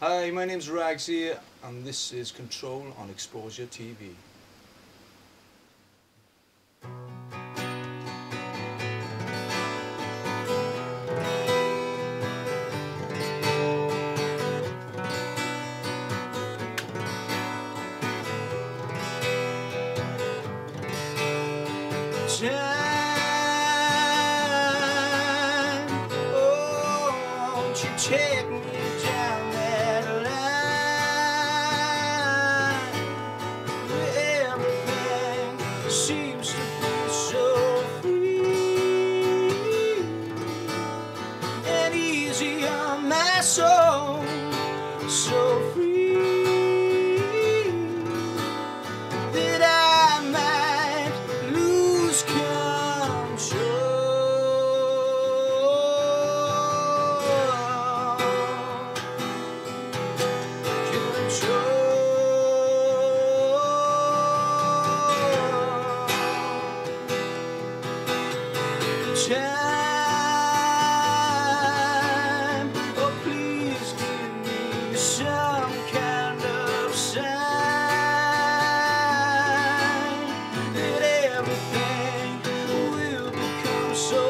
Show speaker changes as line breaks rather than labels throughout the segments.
Hi, my name's Ragsy and this is Control on Exposure TV.
Time, oh, won't you take me down that line where everything seems to be so free and easy on my soul, so free that I might lose time, oh please give me some kind of sign that everything will become so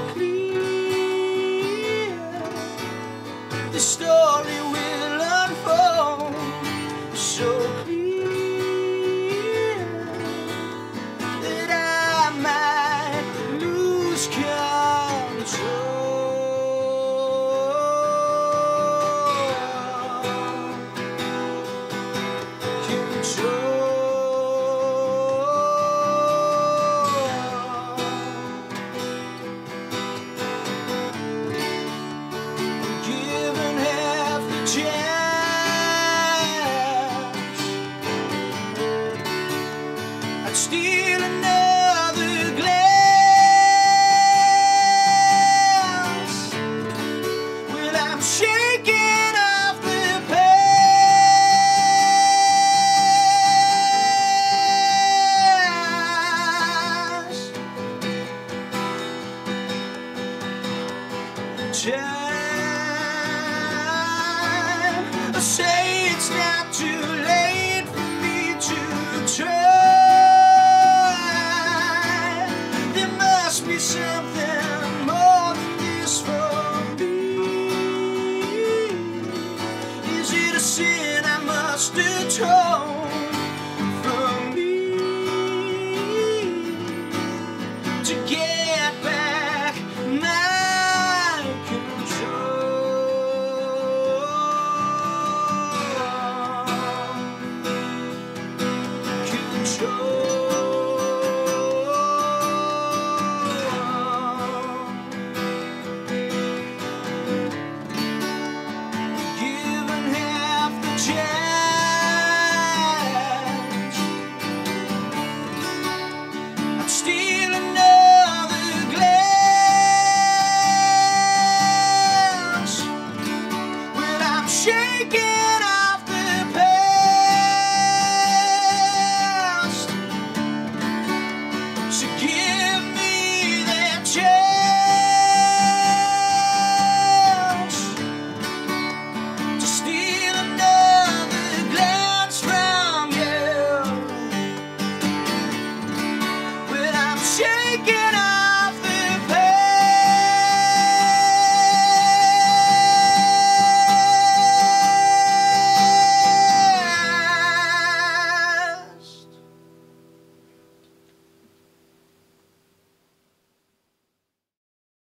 clear. The story will unfold so clear that I might lose control. Given half the chance, I'd steal another glance. Well, I'm shaking off the past. Time, I say it's not too late for me to try. There must be something more than this for me. Is it a sin I must atone from me to get back my given half the chance, I'd steal another glance. Well, I'm shaking